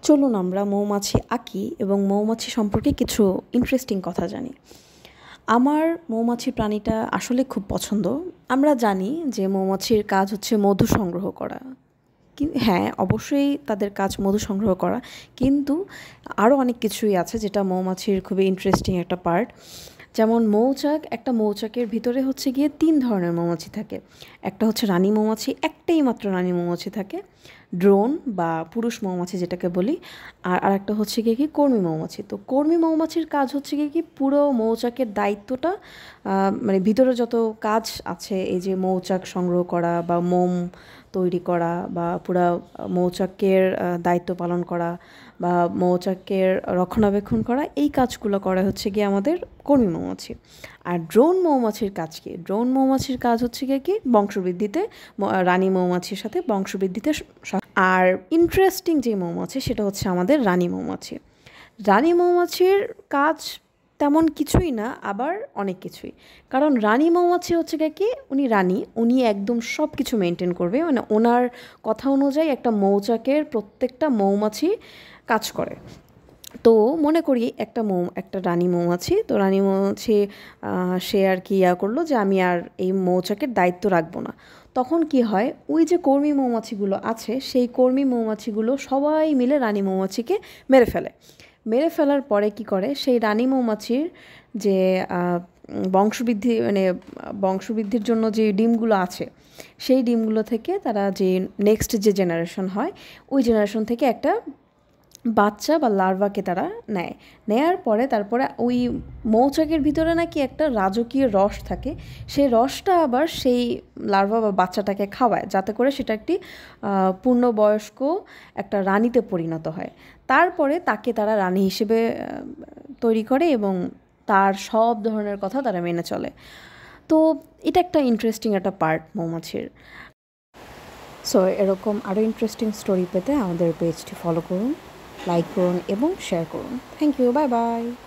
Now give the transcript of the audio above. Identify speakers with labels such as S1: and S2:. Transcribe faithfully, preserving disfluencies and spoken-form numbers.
S1: চলুন আমরা মৌমাছি আঁকি এবং মৌমাছি সম্পর্কে কিছু ইন্টারেস্টিং কথা জানি। আমার মৌমাছি প্রাণীটা আসলে খুব পছন্দ। আমরা জানি যে মৌমাছির কাজ হচ্ছে মধু সংগ্রহ করা। কি হ্যাঁ, অবশ্যই তাদের কাজ মধু সংগ্রহ করা, কিন্তু আরও অনেক কিছুই আছে যেটা মৌমাছির খুবই ইন্টারেস্টিং একটা পার্ট। যেমন মৌচাক, একটা মৌচাকের ভিতরে হচ্ছে গিয়ে তিন ধরনের মৌমাছি থাকে। একটা হচ্ছে রানী মৌমাছি, একটাই মাত্র রানী মৌমাছি থাকে, ড্রোন বা পুরুষ মৌমাছি যেটাকে বলি। আর আরেকটা হচ্ছে গিয়ে কি কর্মী মৌমাছি। তো কর্মী মৌমাছির কাজ হচ্ছে গিয়ে কি পুরো মৌচাকের দায়িত্বটা, মানে ভিতরে যত কাজ আছে, এই যে মৌচাক সংগ্রহ করা বা মোম তৈরি করা বা পুরা মৌচাকের দায়িত্ব পালন করা বা মৌচাকের রক্ষণাবেক্ষণ করা, এই কাজগুলো করা হচ্ছে গিয়ে আমাদের কর্মী মৌমাছি। আর ড্রোন মৌমাছির কাজ কি? ড্রোন মৌমাছির কাজ হচ্ছে গিয়ে কি বংশবৃদ্ধিতে, রানী মৌমাছির সাথে বংশবৃদ্ধিতে। আর ইন্টারেস্টিং যে মৌমাছি সেটা হচ্ছে আমাদের রানী মৌমাছি। রানী মৌমাছির কাজ তেমন কিছুই না, আবার অনেক কিছুই। কারণ রানী মৌমাছি হচ্ছে কি, উনি রানী, উনি একদম সব কিছু মেনটেন করবে, মানে ওনার কথা অনুযায়ী একটা মৌচাকের প্রত্যেকটা মৌমাছি কাজ করে। তো মনে করি একটা মৌ একটা রানী মৌমাছি, তো রানী মৌমাছি সে আর কি ইয়া করলো যে আমি আর এই মৌচাকের দায়িত্ব রাখবো না। তখন কি হয়, ওই যে কর্মী মৌমাছিগুলো আছে, সেই কর্মী মৌমাছিগুলো সবাই মিলে রানী মৌমাছিকে মেরে ফেলে। মেরে ফেলার পরে কি করে, সেই রানী মৌমাছির যে বংশবৃদ্ধি, মানে বংশবৃদ্ধির জন্য যে ডিমগুলো আছে, সেই ডিমগুলো থেকে তারা যে নেক্সট যে জেনারেশন হয়, ওই জেনারেশন থেকে একটা বাচ্চা বা লার্ভাকে তারা নেয়। নেয়ার পরে তারপরে ওই মৌচাকের ভিতরে নাকি একটা রাজকীয় রস থাকে, সেই রসটা আবার সেই লার্ভা বা বাচ্চাটাকে খাওয়ায়, যাতে করে সেটা একটি পূর্ণবয়স্ক একটা রানীতে পরিণত হয়। তারপরে তাকে তারা রানী হিসেবে তৈরি করে এবং তার সব ধরনের কথা তারা মেনে চলে। তো এটা একটা ইন্টারেস্টিং একটা পার্ট মৌমাছির। সো এরকম আরও ইন্টারেস্টিং স্টোরি পেতে আমাদের পেজটি ফলো করুন, লাইক করুন এবং শেয়ার করুন। Thank you, bye by.